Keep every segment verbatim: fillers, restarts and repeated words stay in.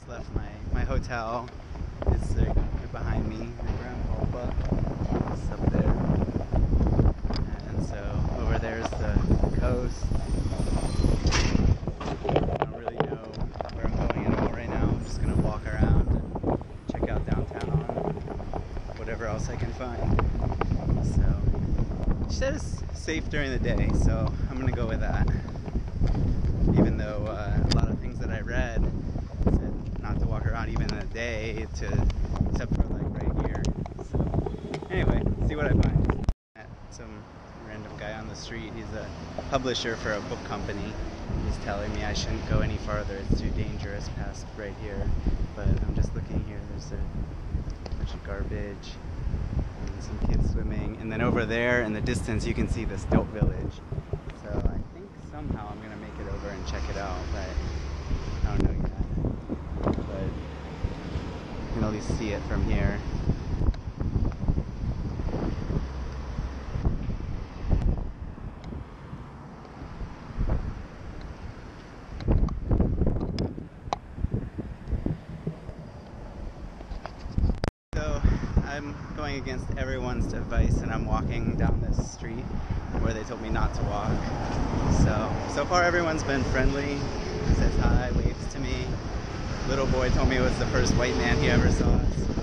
just left my, my hotel. It's uh, behind me, Grand Pulpa. It's up there. And so over there's the coast. I don't really know where I'm going at all right now. I'm just going to walk around and check out downtown, whatever else I can find. So, she said it's safe during the day, so I'm going to go with that. Even though uh, a lot of things that I read said not to walk around even in the day, to, except for like right here. So, anyway, see what I find. Some random guy on the street, he's a publisher for a book company. He's telling me I shouldn't go any farther, it's too dangerous past right here. But I'm just looking here, there's a bunch of garbage and some kids swimming. And then over there in the distance you can see the Stilt Village. So I think somehow I'm going to make it over and check it out, but I don't know yet. But you can at least see it from here. I'm going against everyone's advice and I'm walking down this street where they told me not to walk. So, so far everyone's been friendly, says hi, waves to me. Little boy told me it was the first white man he ever saw.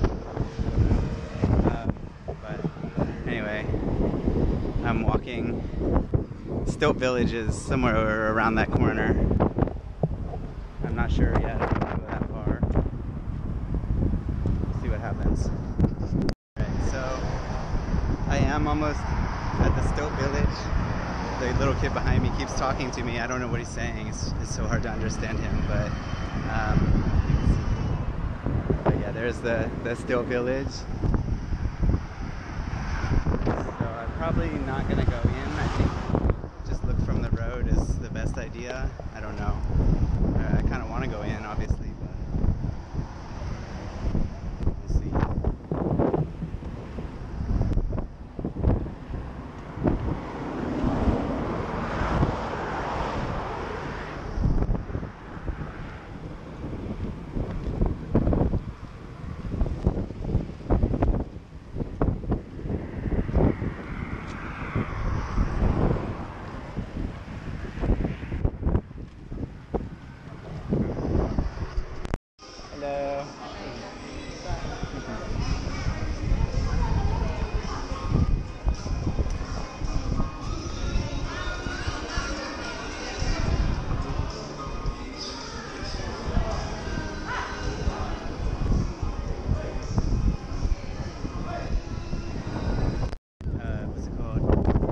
Um, but anyway, I'm walking. Stilt Village is somewhere around that corner. I'm not sure yet if I'm going to go that far. See what happens. I am almost at the Stilt Village. The little kid behind me keeps talking to me. I don't know what he's saying. It's, it's so hard to understand him. But, um, but yeah, there's the, the Stilt Village. So I'm probably not going to go in. I think just look from the road is the best idea. I don't know. I kind of want to go in, obviously, but we'll see. Hello. Uh, what's it called?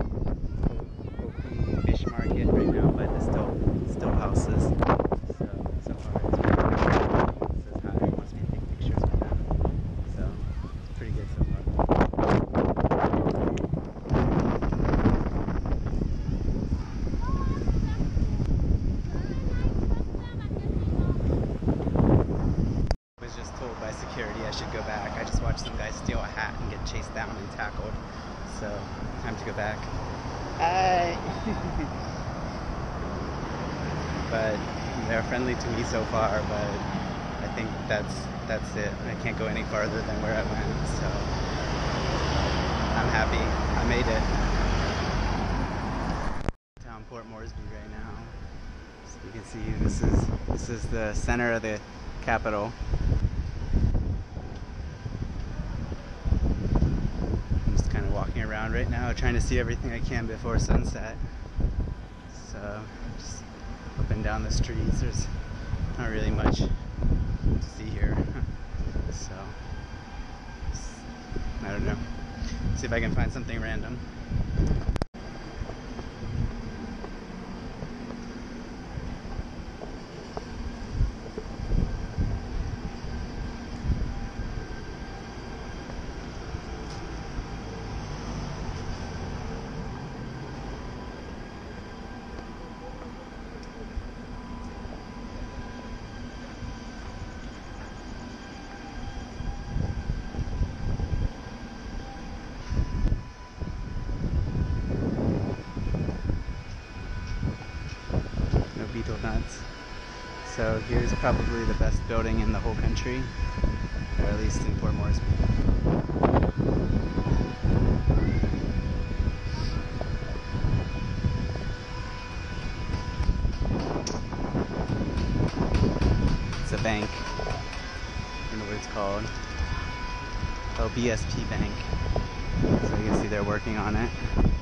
Fish market right now by the still still houses. So so far it's pretty good. It says hi, wants me to take pictures with them. So it's pretty good so far. I was just told by security I should go back. I just watched some guy steal a hat and get chased down and tackled. So time to go back. Hi. But they're friendly to me so far, but I think that's that's it. I can't go any farther than where I went, so I'm happy. I made it. Down Port Moresby right now. So you can see this is this is the center of the capital. I'm just kind of walking around right now, trying to see everything I can before sunset. So just up and down the streets, there's not really much to see here. So I don't know. See if I can find something random. So here's probably the best building in the whole country, or at least in Port Moresby. It's a bank. I don't know what it's called. Oh, B S P Bank. So you can see they're working on it.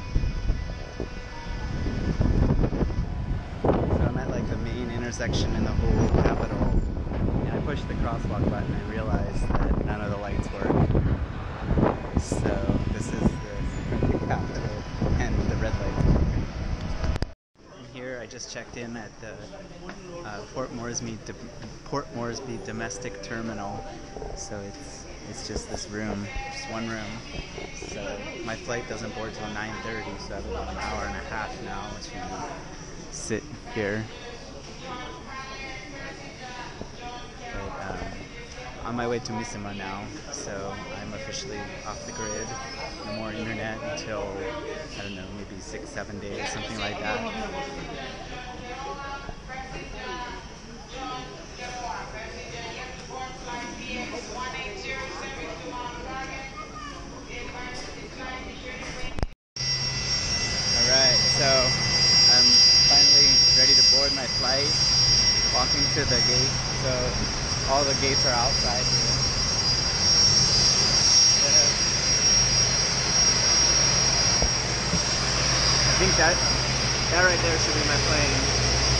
So I'm at like the main intersection in the whole Capitol. And I pushed the crosswalk button and realized that none of the lights work. So this is the Capitol and the red lights are working. And here I just checked in at the uh, Port Moresby Port Moresby domestic terminal. So it's it's just this room, just one room. So my flight doesn't board till nine thirty, so I have about an hour and a half now to sit here. But, um, on my way to Misima now, so I'm officially off the grid. No more internet until, I don't know, maybe six, seven days, something like that. Alright, so I'm finally ready to board my flight, walking to the gate. So all the gates are outside here. I think that, that right there should be my plane.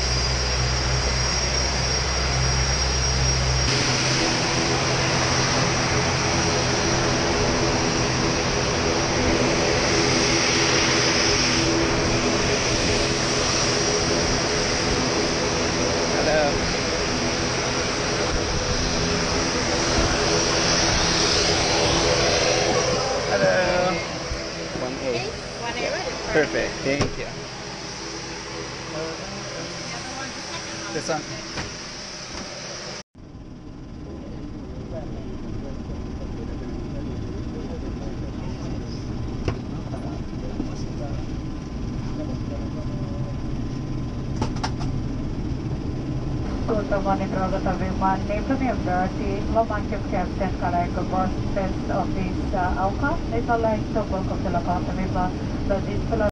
Hello. One A. One A, right? Perfect. Thank you. This one. Interrogator विमान नेपाली अभ्यर्थी Locomotive Captain कराएको बस test office आउका नेपाललाई welcome to Locomotive विमान